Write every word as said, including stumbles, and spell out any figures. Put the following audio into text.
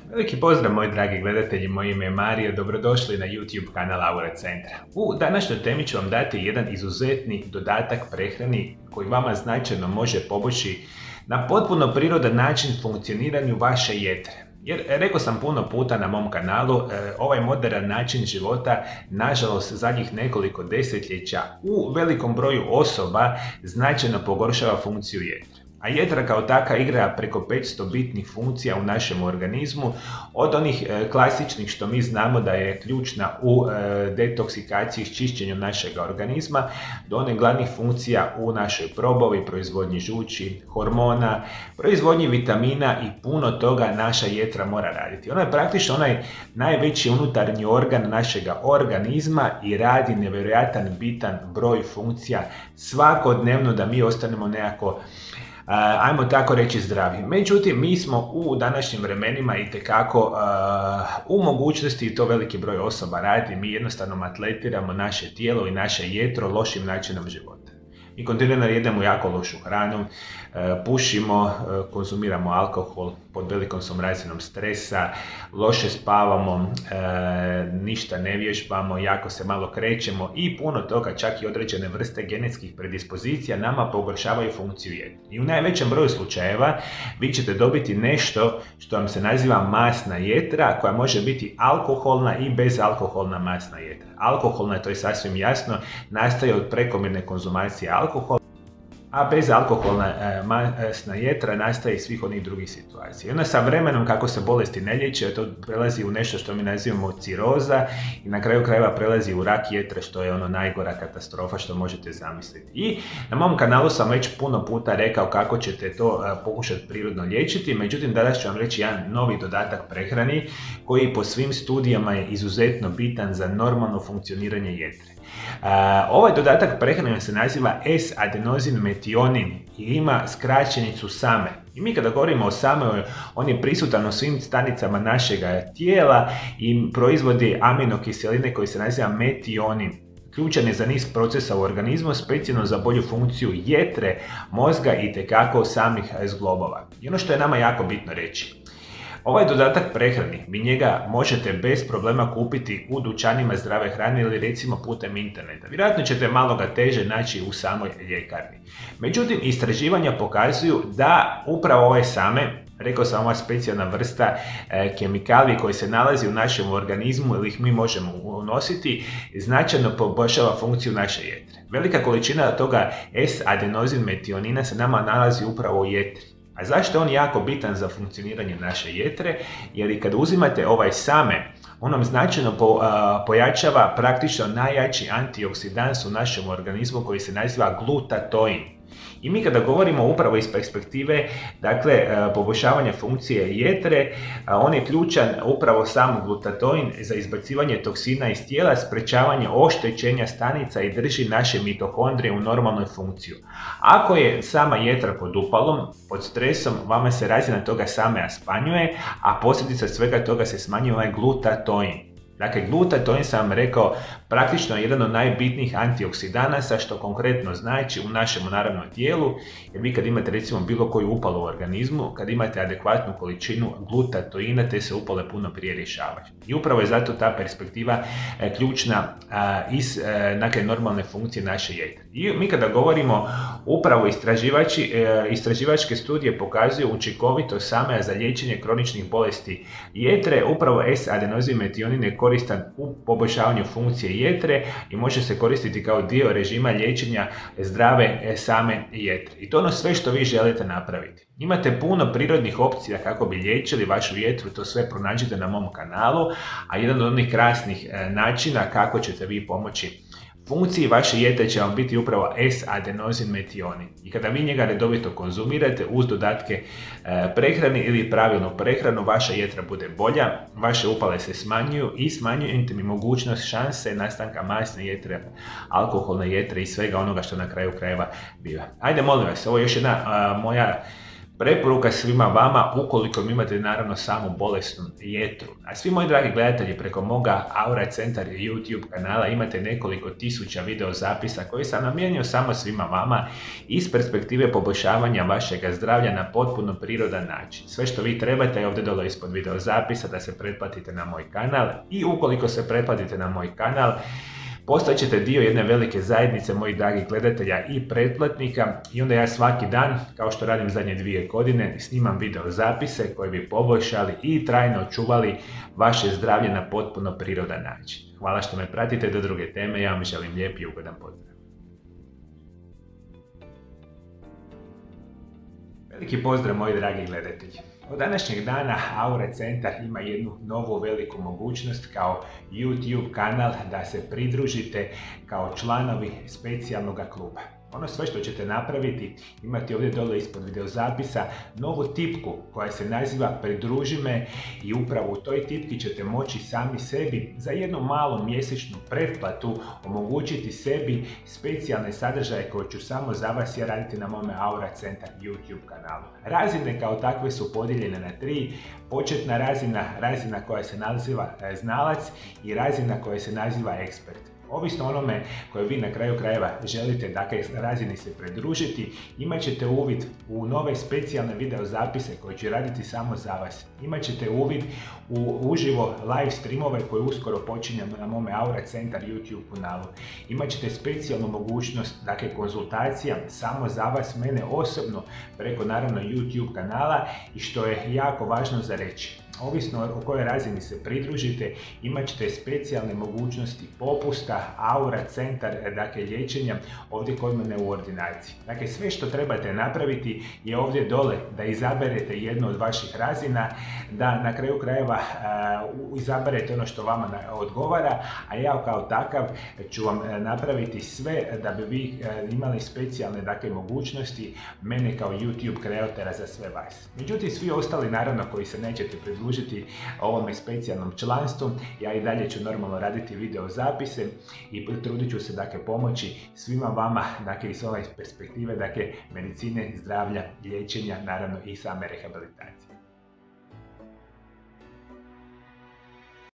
Veliki pozdrav moji dragi gledatelji, moje ime je Mario, dobrodošli na YouTube kanal Ovaj centra. U današnjoj temi ću vam dati jedan izuzetni dodatak prehrani koji vama značajno može pomoći na potpuno prirodan način funkcioniranju vaše jetre. Jer rekao sam puno puta na mom kanalu, ovaj modern način života, nažalost, zadnjih nekoliko desetljeća u velikom broju osoba značajno pogoršava funkciju jetre. A jetra kao taka igra preko petsto bitnih funkcija u našem organizmu, od onih klasičnih što mi znamo da je ključna u detoksikaciji i čišćenju našeg organizma, do onih glavnih funkcija u našoj probavi, proizvodnji žuči, hormona, proizvodnji vitamina i puno toga naša jetra mora raditi. Ona je praktično onaj najveći unutarnji organ našega organizma i radi nevjerojatan bitan broj funkcija svakodnevno da mi ostanemo nekako, ajmo tako reći, zdravi. Međutim, mi smo u današnjim vremenima itekako uh, u mogućnosti, i to veliki broj osoba radi, mi jednostavno atletiramo naše tijelo i naše jetro lošim načinom života. Mi kontinuirano jedemo jako lošu hranu, pušimo, konzumiramo alkohol, pod velikom smo razinom stresa, loše spavamo, ništa ne vježbamo, jako se malo krećemo i puno toga, čak i određene vrste genetskih predispozicija nama pogoršavaju funkciju jetre. I u najvećem broju slučajeva vi ćete dobiti nešto što vam se naziva masna jetra, koja može biti alkoholna i bezalkoholna masna jetra. Alkoholna, to je sasvim jasno, nastaje od prekomjerne konzumacije alkohola, a bezalkoholna masna jetra nastaje iz svih onih drugih situacija. I onda sa vremenom, kako se bolesti ne liječe, to prelazi u nešto što mi nazivamo ciroza i na kraju krajeva prelazi u rak jetre, što je ono najgora katastrofa što možete zamisliti. I na mom kanalu sam već puno puta rekao kako ćete to pokušati prirodno liječiti, međutim danas ću vam reći jedan novi dodatak prehrani koji po svim studijama je izuzetno bitan za normalno funkcioniranje jetre. Uh, ovaj dodatak prehrane se naziva S-adenozin metionin i ima skraćenicu same. I mi kada govorimo o samoj, on je prisutan u svim stanicama našega tijela i proizvodi aminokiseline koji se naziva metionin. Ključan je za niz procesa u organizmu, specijalno za bolju funkciju jetre, mozga i itekako samih zglobova. I ono što je nama jako bitno reći, ovaj dodatak prehrani, vi njega možete bez problema kupiti u dućanima zdrave hrane ili recimo putem interneta. Vjerojatno ćete malo ga teže naći u samoj ljekarni. Međutim, istraživanja pokazuju da upravo ove same, rekao sam, ova specijalna vrsta e, kemikalije koji se nalazi u našem organizmu ili ih mi možemo unositi, značajno poboljšava funkciju naše jetre. Velika količina toga S-adenozin metionina se nama nalazi upravo u jetri. A zašto je on jako bitan za funkcioniranje naše jetre? Jer i kad uzimate ovaj same, on nam značajno po, a, pojačava praktično najjači antioksidans u našem organizmu koji se naziva glutatoin. I mi kada govorimo upravo iz perspektive, dakle, poboljšavanja funkcije jetre, on je ključan upravo sam glutatoin za izbacivanje toksina iz tijela, sprečavanje oštećenja stanica i drži naše mitohondrije u normalnoj funkciju. Ako je sama jetra pod upalom, pod stresom, vama se razina toga same smanjuje, a posljedica svega toga se smanjuje ovaj glutatoin. Dakle, glutatoin, sam vam rekao, praktično je jedan od najbitnijih antioksidanasa, što konkretno znači u našem naravno tijelu, jer vi kad imate recimo bilo koju upalu u organizmu, kad imate adekvatnu količinu glutatoina, te se upale puno prije rješavaju. I upravo je zato ta perspektiva e, ključna a, iz e, dakle, normalne funkcije naše jetre. I mi kada govorimo upravo istraživači, e, istraživačke studije pokazuju učinkovitost same za liječenje kroničnih bolesti jetre, upravo S-adenozin metionin je koristan u poboljšavanju funkcije jetre i može se koristiti kao dio režima liječenja zdrave same jetre. I to ono sve što vi želite napraviti. Imate puno prirodnih opcija kako bi liječili vašu jetru, to sve pronađite na mom kanalu, a jedan od onih krasnih načina kako ćete vi pomoći funkciji vaše jetre će vam biti upravo S-adenozin metionin. I kada vi njega redovito konzumirate uz dodatke e, prehrani ili pravilnu prehranu, vaša jetra bude bolja, vaše upale se smanjuju i smanjujete mi mogućnost šanse nastanka masne jetre, alkoholne jetre i svega onoga što na kraju krajeva biva. Ajde, molim vas, ovo je još jedna a, moja Preporuka svima vama, ukoliko imate naravno samu bolesnu jetru. A svi moji dragi gledatelji, preko moga Ovaj centar YouTube kanala imate nekoliko tisuća video zapisa koji sam namijenio samo svima vama iz perspektive poboljšavanja vašeg zdravlja na potpuno prirodan način. Sve što vi trebate je ovdje dole ispod video zapisa da se pretplatite na moj kanal i ukoliko se pretplatite na moj kanal, postat ćete dio jedne velike zajednice mojih dragih gledatelja i pretplatnika i onda ja svaki dan, kao što radim zadnje dvije godine, snimam video zapise koji bi poboljšali i trajno očuvali vaše zdravlje na potpuno prirodan način. Hvala što me pratite do druge teme, ja vam želim lijep i ugodan pozdrav. Veliki pozdrav moji dragi gledatelji. Od današnjeg dana Ovaj centar ima jednu novu veliku mogućnost kao YouTube kanal da se pridružite kao članovi specijalnog kluba. Ono sve što ćete napraviti, imati ovdje dole ispod videozapisa novu tipku koja se naziva Pridruži me i upravo u toj tipki ćete moći sami sebi za jednu malu mjesečnu pretplatu omogućiti sebi specijalne sadržaje koje ću samo za vas ja raditi na mome Ovaj centar YouTube kanalu. Razine kao takve su podijeljene na tri. Početna razina, razina koja se naziva znalac i razina koja se naziva ekspert. Ovisno onome koje vi na kraju krajeva želite, dakle, razini se pridružiti, imat ćete uvid u nove specijalne video zapise koje ću raditi samo za vas. Imat ćete uvid u uživo live streamove koje uskoro počinjemo na mome Ovaj centar YouTube kanalu. Imat ćete specijalnu mogućnost, dakle, konzultacija samo za vas, mene osobno, preko naravno YouTube kanala i što je jako važno za reći. Ovisno o kojoj razini se pridružite, imat ćete specijalne mogućnosti popusta, Ovaj centar, dakle liječenja ovdje kod mene u ordinaciji. Dakle, sve što trebate napraviti je ovdje dole da izaberete jednu od vaših razina, da na kraju krajeva uh, izaberete ono što vama odgovara, a ja kao takav ću vam napraviti sve da bi vi uh, imali specijalne, dakle, mogućnosti mene kao YouTube kreatora za sve vas. Međutim, svi ostali naravno koji se nećete pridružiti ovome specijalnom članstvu, ja i dalje ću normalno raditi video zapise i trudit ću se, dakle, pomoći svima vama, dakle, iz ove perspektive, dakle, medicine, zdravlja, liječenja, naravno i same rehabilitacije.